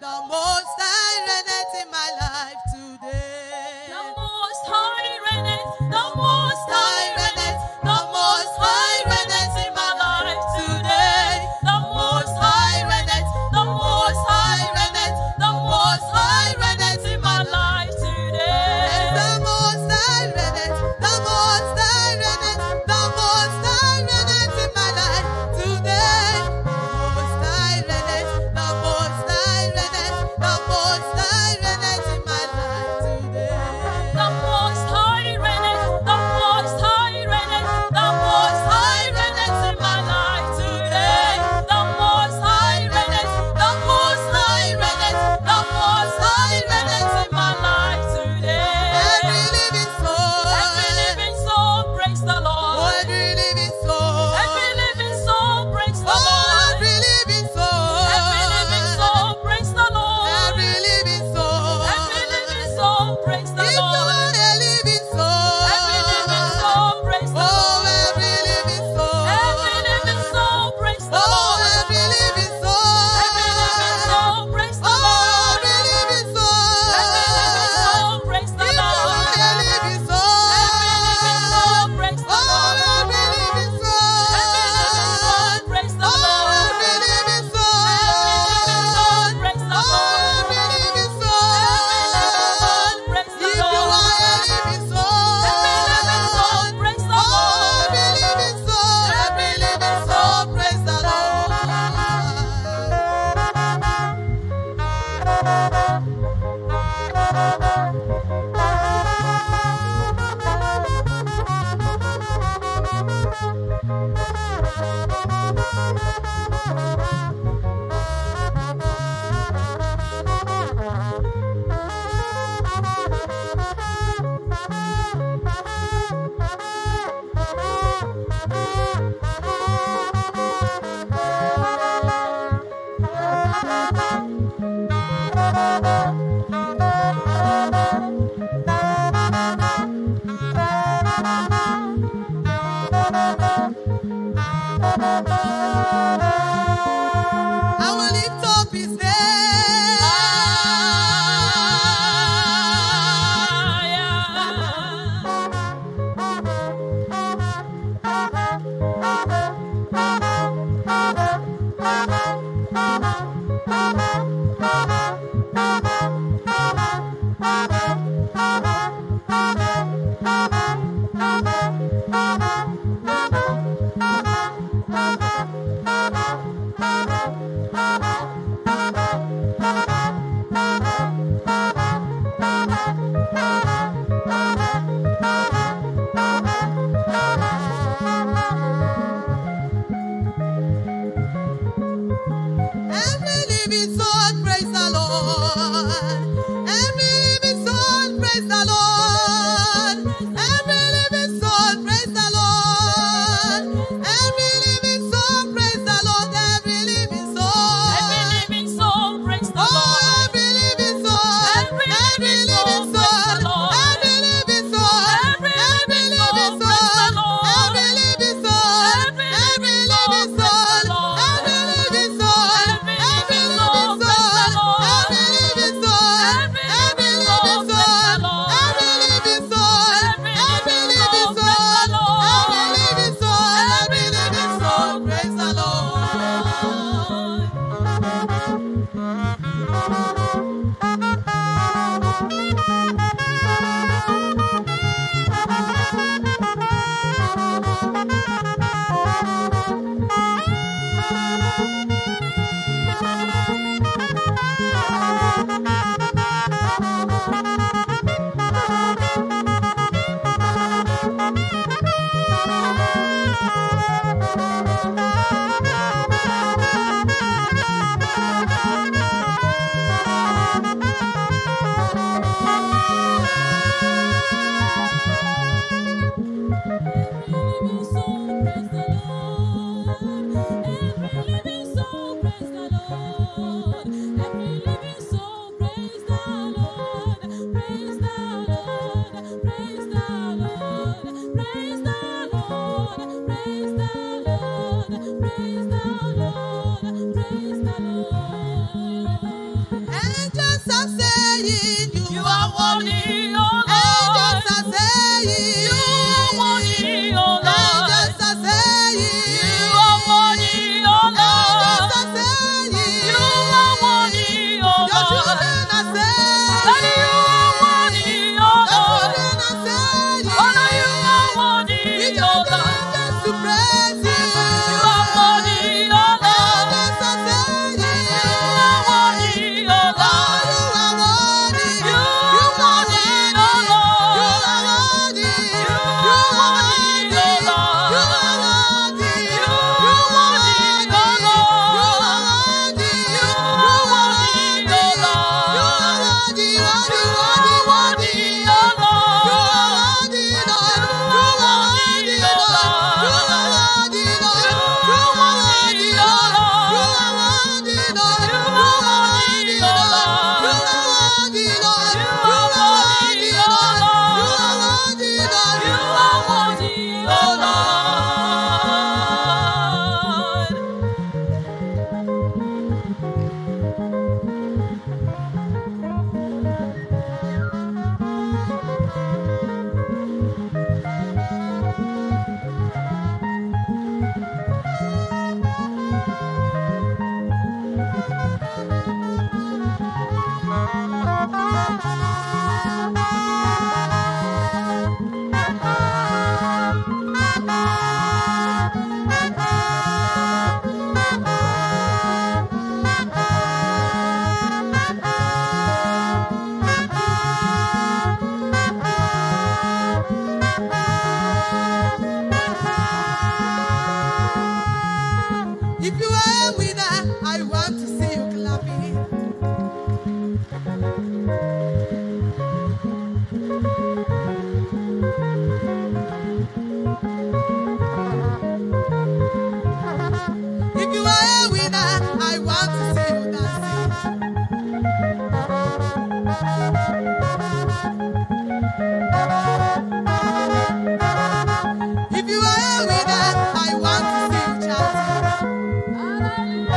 The Most High reigneth in my life today. The Most High reigneth, the Most High reigneth, the Most High reigneth in my life today. The Most High reigneth, the Most High reigneth, the Most High reigneth in my life today. The Most High reigneth, the Most High reigneth, the Most High reigneth in my life today. Most High reigneth, the Most High reigneth, the Most High reigneth in my life today. The Most High reigneth, the Most High reigneth, the Most High reigneth in my life today. The Most High reigneth, the Most High reigneth, the Most High reigneth in my life today. Every living soul, Praise the Lord. every living soul, Every living soul, praise the Lord. every living soul, Every living soul, praise the Lord. every living soul, Every living soul, praise the if you Lord. are a living soul, Every living soul, praise the oh, Lord. every living soul, Every living soul, praise the oh, Lord. every living soul, Every living soul, praise the oh, Lord. every living soul, Every living soul, praise the if you Lord. are a living soul, Every living soul, praise the oh, Lord. every living soul, Every living soul, praise the oh, Lord. every living soul, Every living soul, praise the oh, Lord. every living soul, Praise the if you Lord. are a living soul, Every living soul, praise the oh, Lord. every living soul, praise the Lord. I will lift up his name. Every living soul, praise the Lord. Every living soul, praise the Lord. Every living soul, praise the Lord. Every living soul, praise the Lord. Every living soul. Every living soul, praise the Oh, Lord. every living soul. Every living soul, praise the Lord. Every living soul. Every Every living living soul, praise the soul. Lord. Every living soul. Every Every living living soul, praise the soul. Lord. Every living soul. Every Every living living soul, praise the soul. Lord. Every living soul. Every Every living living soul, praise the soul. Lord. Every living soul. Every Every living living soul, praise the soul. Lord. Every living soul. Every Every living soul. Praise the Lord. If you are a winner, I want to see you dancing. If you are a winner, I want to see you shouting.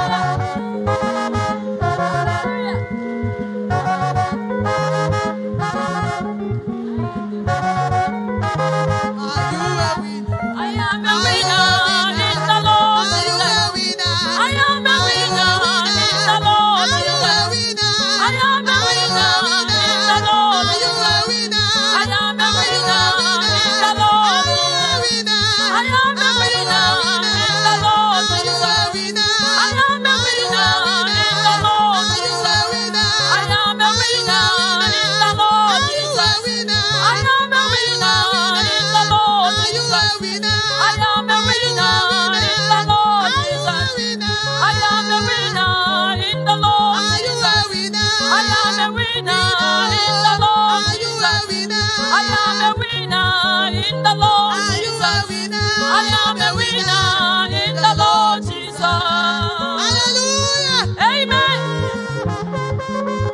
Are you a winner? I am a winner in the Lord. Are you a winner? I am a winner in the Lord. Are you a winner? I am a winner in the Lord. Are you a winner? I am a winner in the Lord. I am a winner in the Lord. Are you a winner? I am a winner in the Lord. Are you a winner? I am a winner in the Lord. Are you a winner? I am a winner in the Lord. Are you a winner? I am a winner in the Lord. Are you a winner? I am a winner in the Lord. Are you a winner? I am a winner in the Lord. Are you a winner? I am a winner in the Lord. Are you a winner? I am a winner in the Lord Jesus. Hallelujah. Amen.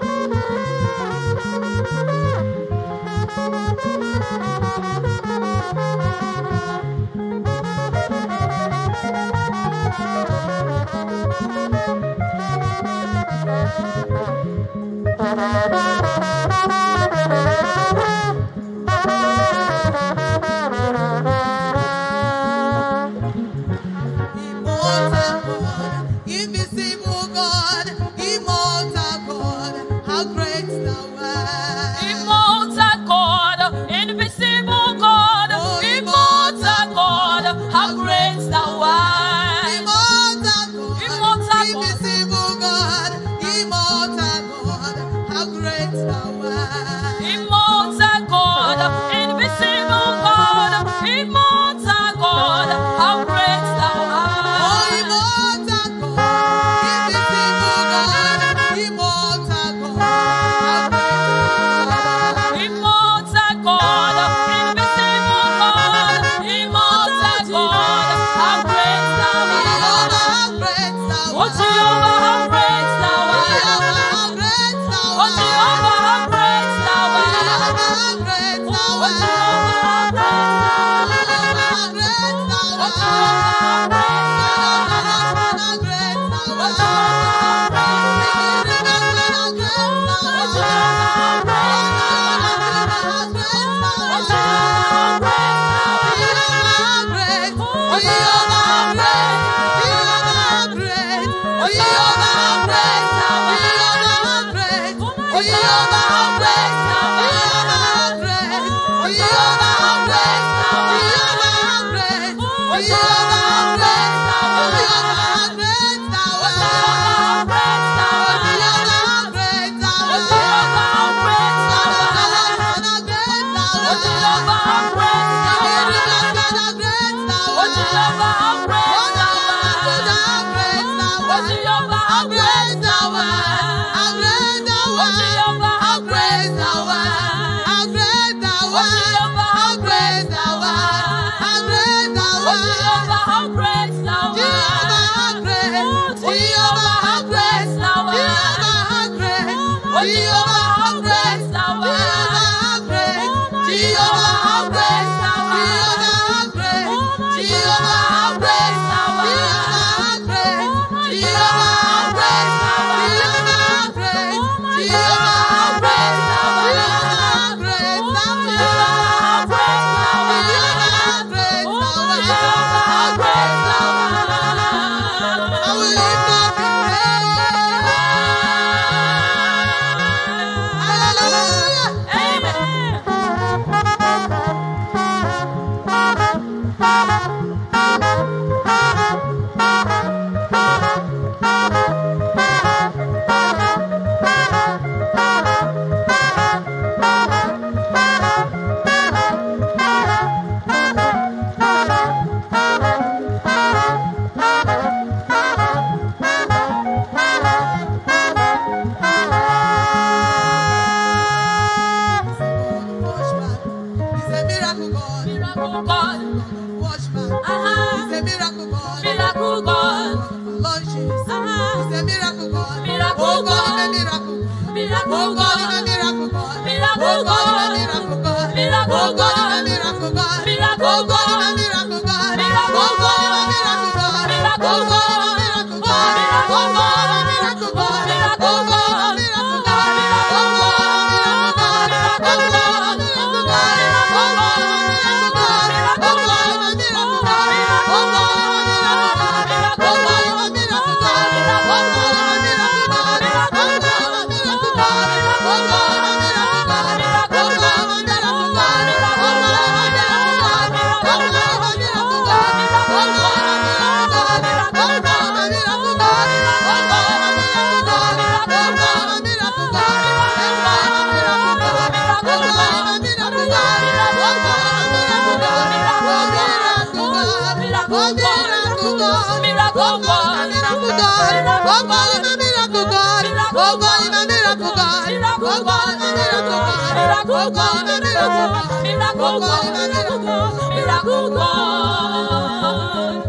Immortal God, invisible God, immortal God, how great thou art. Immortal God, invisible God, immortal God, how great thou art. Immortal Immortal God, God. invisible God, immortal God, how great thou art. miracle God, miracle God. miracle Oh God, God, I'm a miracle God. miracle Oh God, I'm a God, miracle God. miracle Oh God, I'm a God, miracle God. miracle Oh God, I'm a God, miracle God. miracle Oh God, I'm a God, miracle oh God. miracle Oh God, I'm a God, miracle oh God. miracle Oh God, I'm a God, miracle oh God. miracle Oh God, I'm a miracle God, God. miracle Oh God, I'm a God, miracle oh God. miracle Oh God, I'm a miracle God, God. Oh miracle God, I'm a God, miracle oh God. Oh miracle God, I'm a miracle God, God. miracle Oh God, I'm a God, miracle oh God. Oh miracle God, I'm a God, miracle oh God. Oh miracle God, I'm a God, miracle oh God. Oh miracle God, I'm a God, miracle oh God. miracle Oh God, I'm a God, miracle oh God. Oh miracle God, I'm a God, miracle oh God. Oh miracle God, I'm a God, miracle oh God. Oh miracle God, I'm a God, miracle oh God. miracle Oh God, I'm a God, miracle oh God. Oh miracle God, I'm a God, miracle oh God. Oh miracle God, I'm God, a miracle oh God. miracle Oh God, I'm a miracle God, oh God. Oh miracle God, I'm a God, miracle oh God. miracle Oh God, I'm a God, miracle oh God. miracle Oh God, miracle oh God. Oh miracle God, miracle God. Oh miracle God, I'm a God, miracle God. Oh miracle God, I'm God, a miracle God. Oh miracle God, I'm God, a miracle God. miracle Oh God, God, I'm a miracle God. Oh miracle God, God, I'm a miracle God. Oh miracle God, I'm a God, miracle God. miracle God.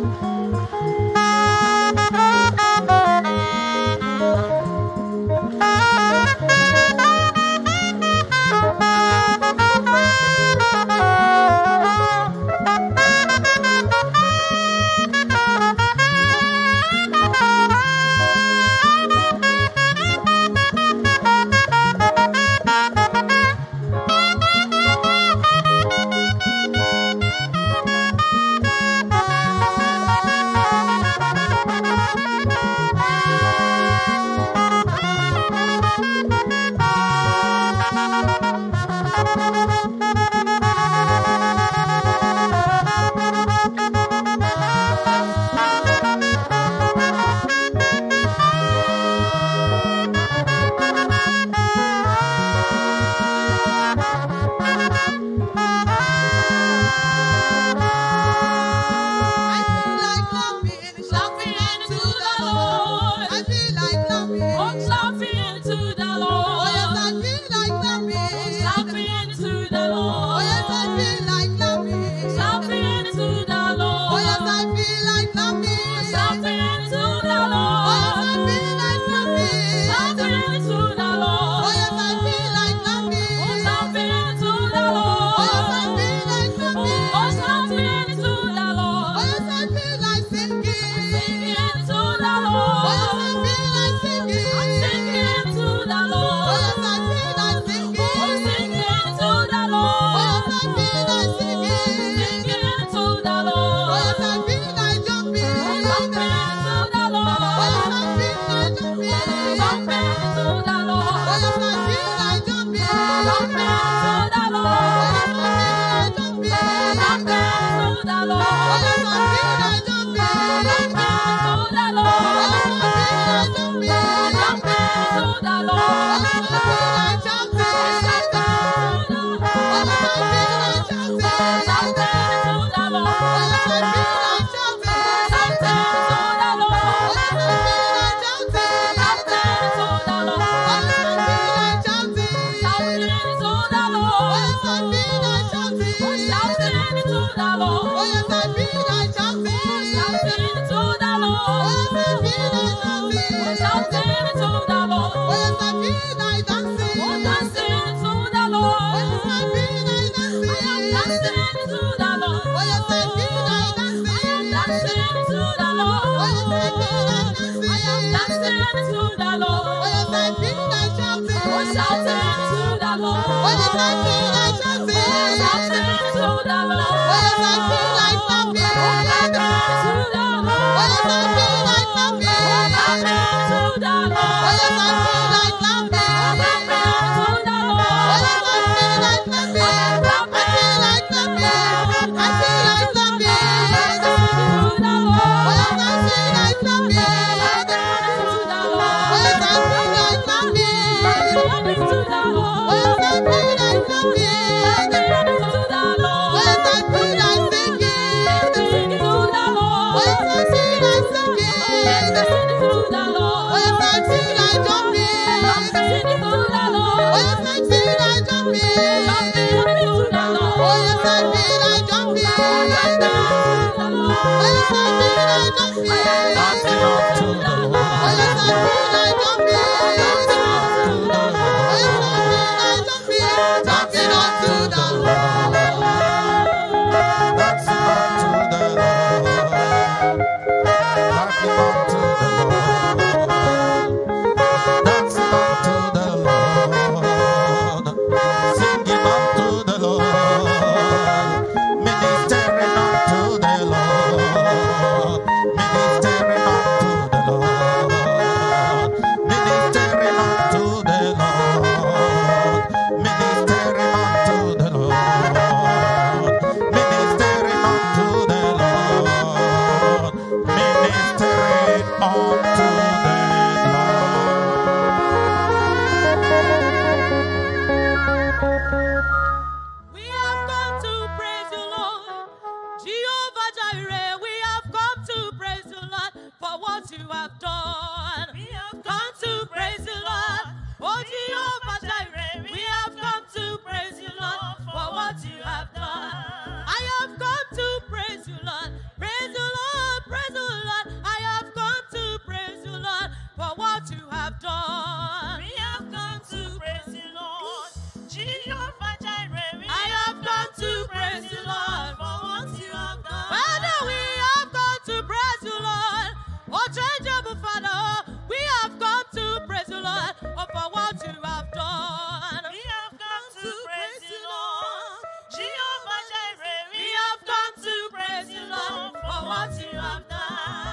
I feel like clapping, shouting unto the Lord. I feel like clapping. Oh, clapping to the Oh yes, I Lord, feel like clapping. clapping to the Oh yes, I Lord, feel like clapping. clapping to the Oh yes, I Lord, feel like clapping. clapping to the Oh yes, I Lord, feel like clapping. clapping to the Oh yes, I feel like Lord, oh, clapping. clapping to the Oh yes, I feel Lord, like clapping. oh, clapping to the Oh yes, I Lord, feel like singing. singing to the Oh yes, I feel like Lord, I'm singing. singing to the Oh yes, I feel like Lord, oh, singing. singing to the Oh yes, I feel like Lord, singing. singing to the Oh yes, I Lord, feel like oh, jumping. jumping to the Oh yes, I feel like Lord, oh, jumping. jumping to the Oh yes, I feel Lord, like jumping. jumping to the Oh yes, I feel like Lord, oh, jumping. jumping to the Oh yes, I feel Lord, like oh, jumping jumping. to the Oh yes, I feel like Lord, oh, jumping jumping. to the Oh yes, I feel like Lord, oh, shouting. shouting to the Oh yes, I feel like Lord, oh, shouting shouting. to the Oh yes, I feel like Lord, oh, shouting. shouting to the Oh yes, I feel like Lord, oh, shouting shouting. to the Oh yes, I feel like Lord, oh, shouting. shouting to the Oh yes, I feel like Lord, oh, shouting. shouting to the Oh yes, I feel like Lord, oh, shouting shouting. to the Oh yes, I feel like Lord, oh, shouting shouting. to the Oh yes, I feel like Lord, oh, dancing. dancing to the Oh yes, I feel like Lord, I am dancing. dancing to the Oh yes, I feel like Lord, I am dancing. dancing to the Oh yes, I feel like Lord, I am dancing. dancing to the Oh yes, I feel like Lord, oh, shouting. shouting to the Oh yes, I feel like Lord, oh, shouting. shouting to the Oh yes, I feel like Lord, oh, clapping. clapping to the Oh yes, I feel like Lord, oh, clapping clapping. to the Oh yes, I feel like Lord, oh, clapping clapping. to the Oh yes, I feel like Lord, I am clapping. I feel clapping like to the clapping. Lord, I feel like clapping to the clapping. Oh yes, I feel like Lord, clapping. clapping to the Oh yes, I feel Lord, like clapping clapping. to the Oh yes, I feel like Lord, clapping clapping. to the Oh yes, I feel like Lord, singing. singing to the Oh yes, I feel like Lord, singing. singing to the Oh yes, I Lord, feel have done. We have come to praise you, Lord. Jehovah Jireh, I have come to praise you, Lord. for what you have done. Father, we have come to praise you, Lord. Oh, changeable Father, we have come to praise you, Lord, oh, for what you have done. We have come to praise you, Lord. Jehovah Jireh, We have come to praise you, Lord, for what you have done.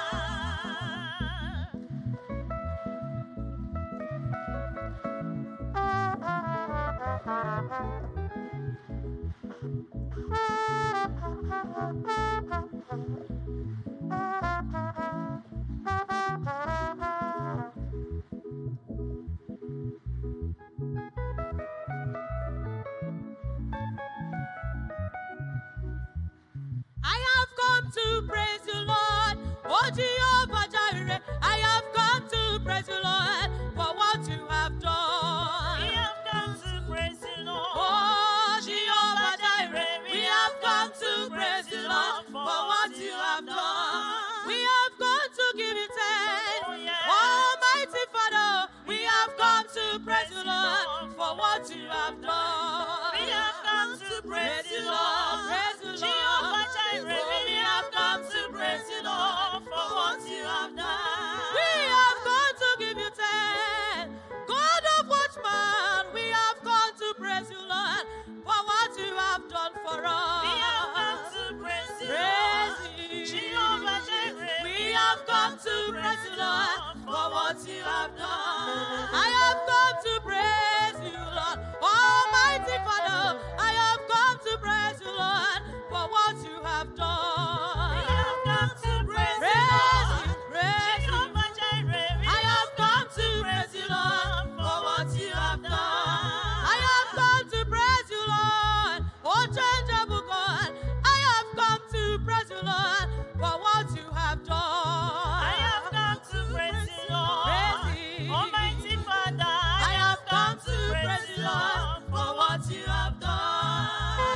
I have come to praise you, Lord. Oh, Jehovah Jireh, I have come to praise you, Lord, for what you have We done. have come to praise you, Lord. Oh, Jehovah Jireh, we have come to praise you, Lord, for what you have done. We have come to give you thanks. Oh, yes. Almighty Father, we have come to praise you, Lord, for what you have done. We have come to praise you, Lord. Praise you, Lord. Jehovah Jireh, we have come to praise you, Lord, for what you have done. We have come to give you thanks. God of watchman, we have come to praise you, Lord, for what you have done for us. We have come to praise you, Praise Lord. you. Jehovah Jireh, We have come to praise you, Lord, for what you have done. I have come to praise you, Lord. Almighty Father, I have come to praise you, Lord, for what you have done. we have come to praise you, Praise Lord. you, praise you. Jehovah Jireh, we I have come to praise you, Lord, for what you have done. I have come to praise you, Lord, oh changeable God. I have come to praise you, Lord, for what you have done. I have come to praise you, Lord. Praise you. Almighty Father, I have come to praise you, Lord, for what you have done.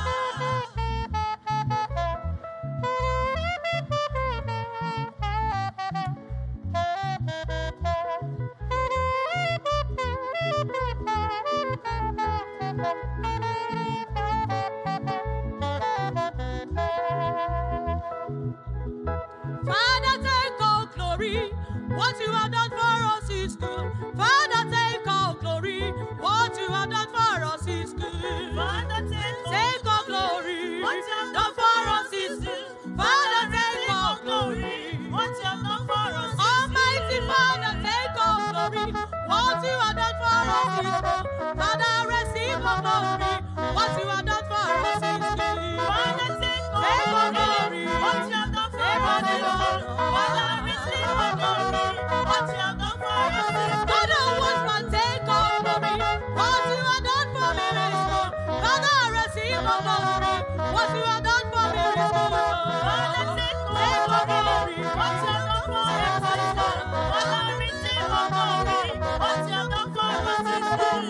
Father, take all glory. What you have done for us is good. Father, take all glory. What you have done for us is good. Father, Take all glory. What you have Done for us is good. Father, take all glory. What you have done for us is Almighty Father, take all glory. What you have done for us is good. Father, receive all glory. What you have done for us is good. Father, take Take all all glory. glory. What you have done for Take all us is good. glory. Father, receive all glory. What you have done for us is good. God of watchman, take all glory. What you have done for me is good. Father, receive all glory. What you have done for me is good. Father, take all glory. What you have done for us is good. Father, receive all glory. What you have done for us is good.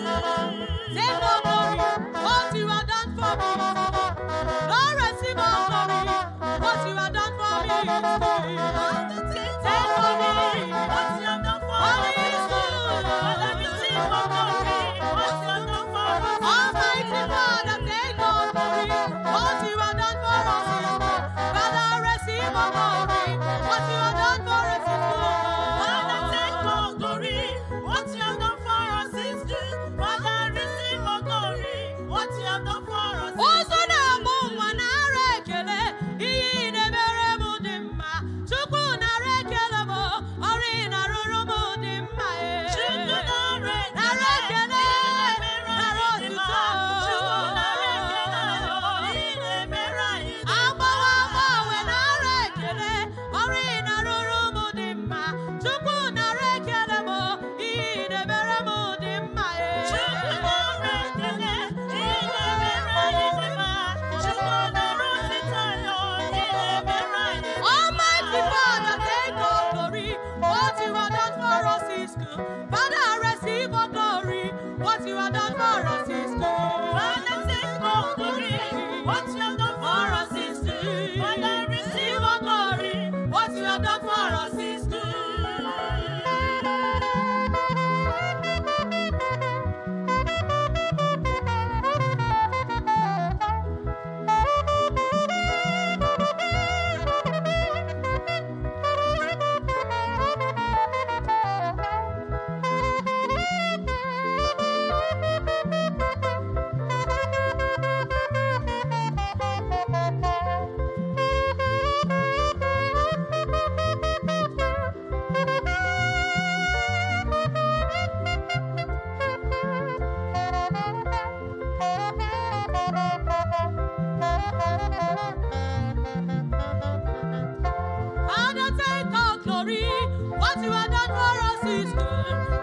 Take all glory. What you have done for me is good. Lord, receive all glory. What you have done for me is good. Father, take Take all glory. what you have done for us is good. Father, receive all glory. What you have done for us is good. Almighty Father, take all glory. What you have done for us is good. Father, receive all glory. What you have done for us is good. Father, take all glory. What you have done for us is good. Father, receive all glory. What you have done for us is good. Ụzọ na-amụ nwa nara ekele, ihe ị na-emere m dị mma. Chukwu nara ekele m, ọrụ ị na-arụrụ m dị mma. Chukwu nara ekele. Nara ekele, nara otuto. Chukwu nara ekele. Ị na-emere anyị dị mma. Agbawa agbanwe nara ekele, ọrụ ị na-arụrụ m dị mma. Chukwu nara ekele m, ihe ị na-emere m dị mma. Chukwu nara ekele. Ị na-emere anyị dị mma. Chukwu nara otito ya. Ị na-emere anyị dị mma. Almighty Father, take all glory. What you have done for us is good. Father, receive all glory. What you have done for us is good. Father, take all glory. What you have done for us is good. Father, receive all glory. What you have done for us is good.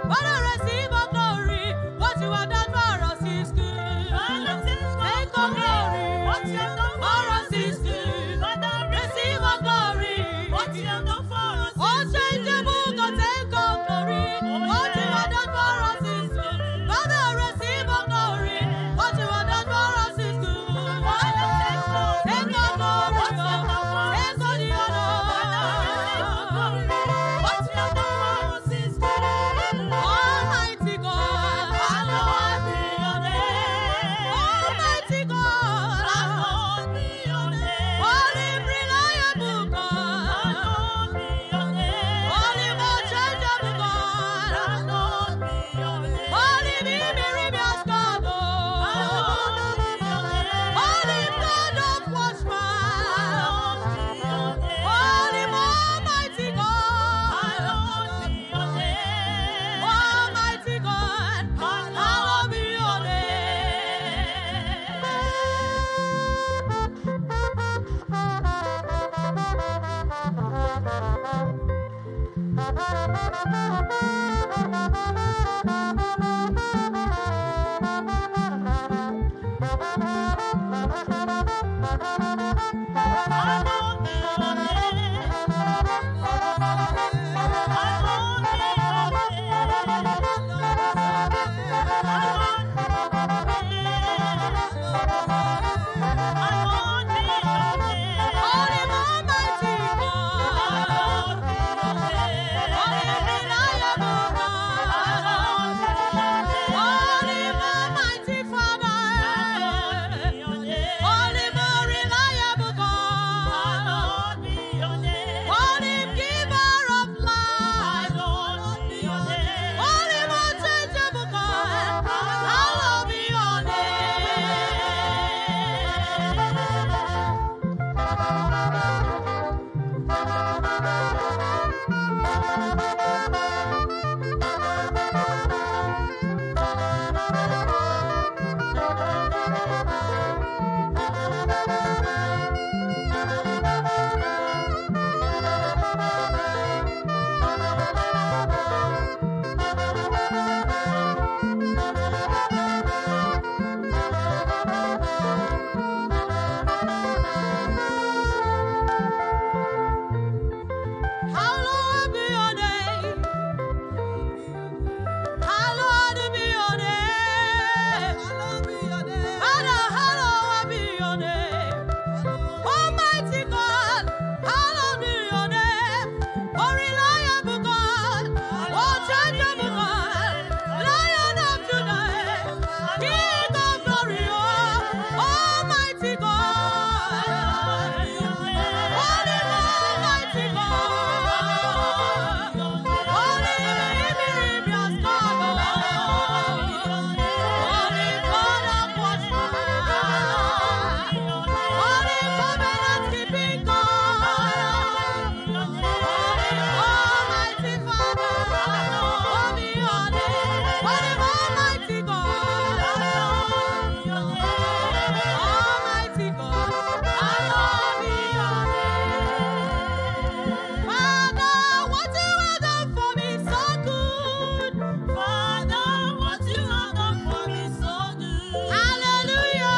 Father, receive all glory. What you have done for us is good. Take all glory. What you have done for us is good. Father, receive all glory. What you have done for us is good. Unchangeable God, take all glory. What you have done for us is good. Father, receive all glory. What you have done for us is good. Father, take all glory. Take all glory. What you have done for us is good. Take all the honor. What you have done for us is good. Almighty God, hallowed be your name. Almighty God, hallowed be your name. Holy, reliable God, hallowed be your name. Holy, unchangeable God, hallowed be your name. Holy, mysterious God, hallowed be your name. Holy, God of watchmen, hallowed be your name. Holy, Almighty God, hallowed be your name. Almighty God, hallowed be your Hallowed be your name. Hallowed be your name. Hallowed be your name. Father, hallowed be your name. Almighty God, hallowed be your name. Oh, reliable God, oh, changeable God, Lion of Judah, King of glory, oh, Almighty God. Holy, Almighty God. Holy, mysterious God. Holy God of watchmen. Holy covenant keeping God. Holy Almighty Father. Holy, holy, holy Almighty God. Almighty God. Hallowed be your name. Father, what you have done for me is so good. Father, what you have done for me is so good. Hallelujah.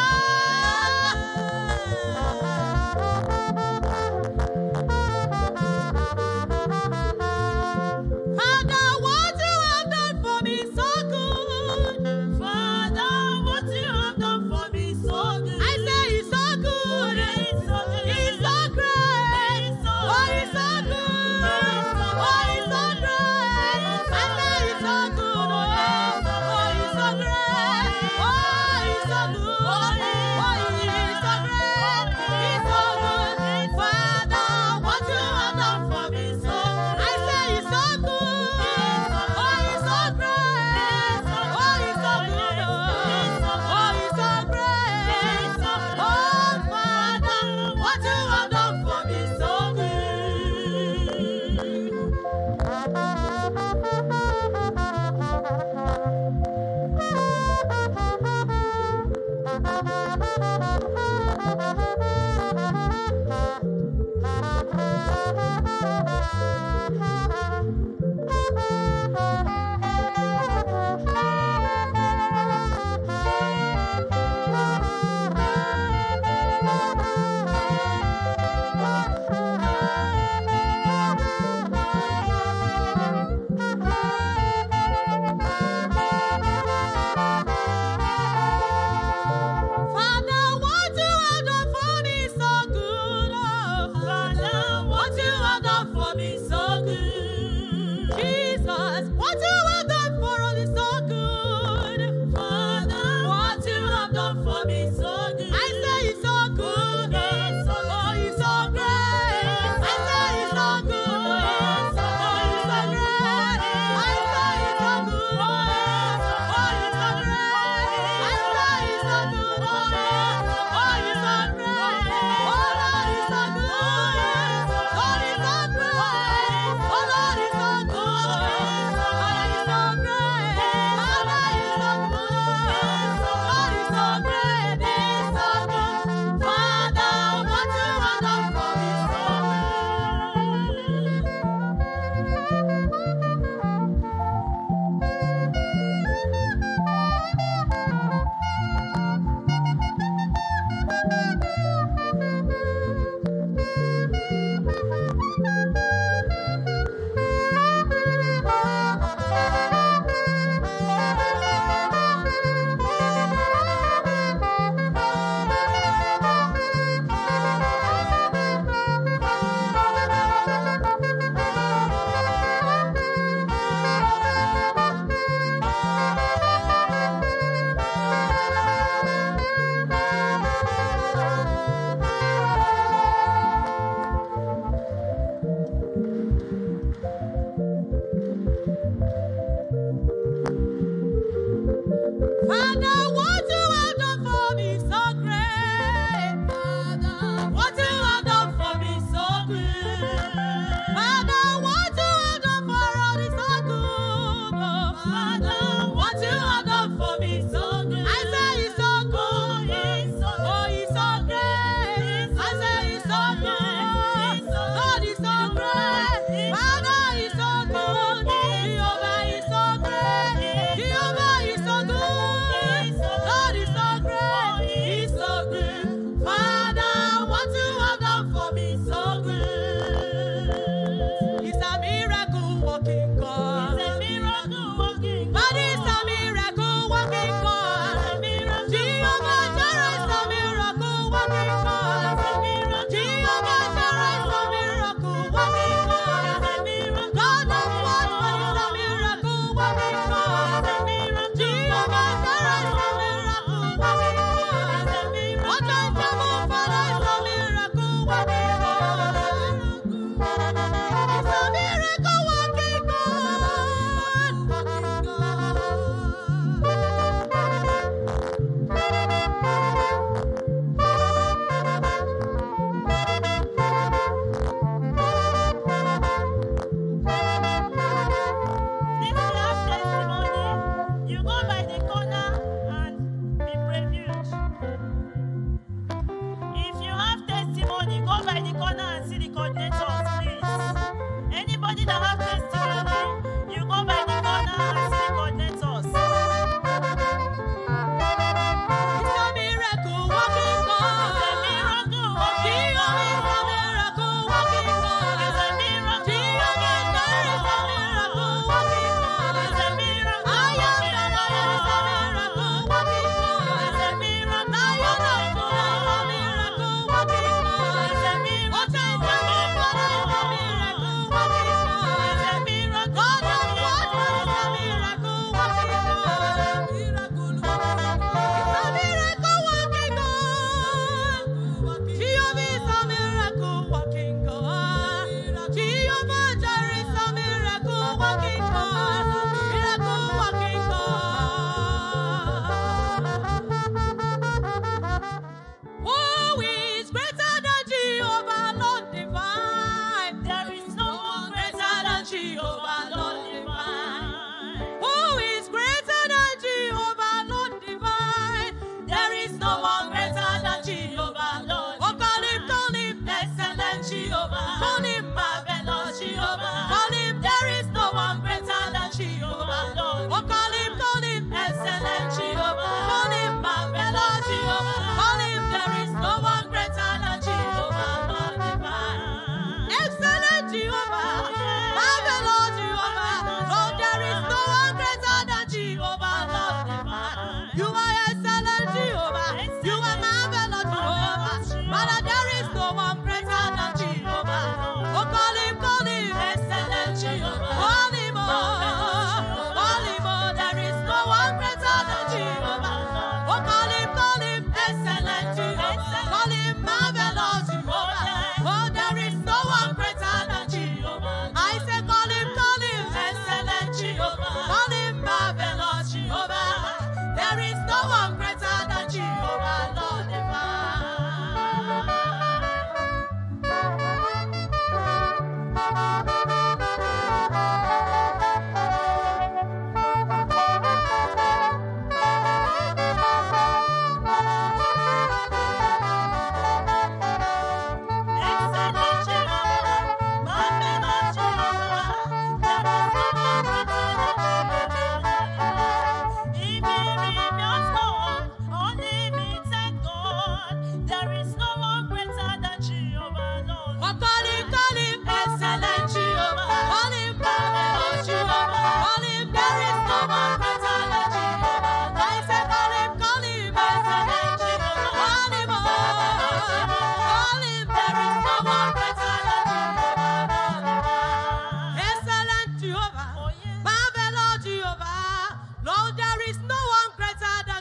Father, what you have done for me is so good. Father, what you have done for me is so good. I say it's so good. It's so good. It's so great. Oh, it's so good. Oh, it's so great. I say it's so good. Oh, it's so great. Oh, it's so good. Oh, it's so great. It's so good. Father, what you have done for me is so good. I say it's so good. Oh, it's so great. Oh, it's so good. Oh, it's so great. Oh, Father, what you have done for me is so good.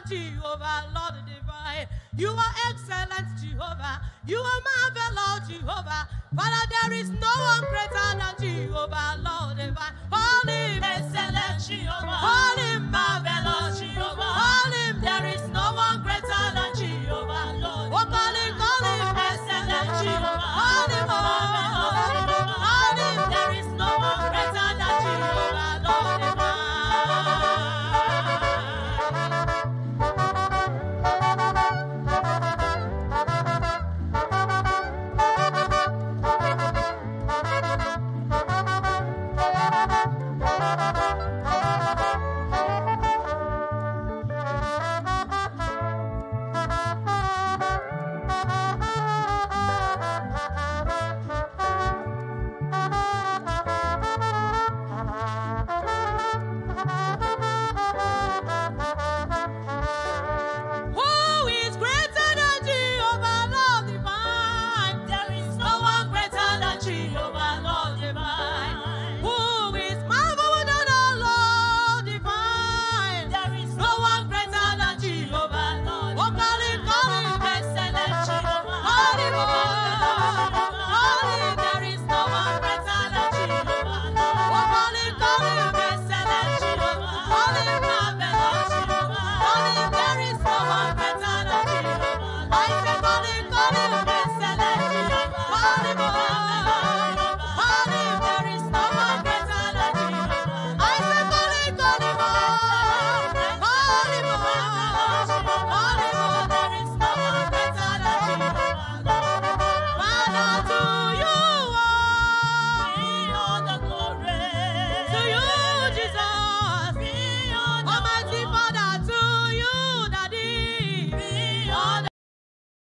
Jehovah, Lord divine. You are excellent, Jehovah. You are marvelous, Jehovah. Father, there is no one greater than Jehovah, Lord divine. Holy, Excellent Jehovah. holy, marvelous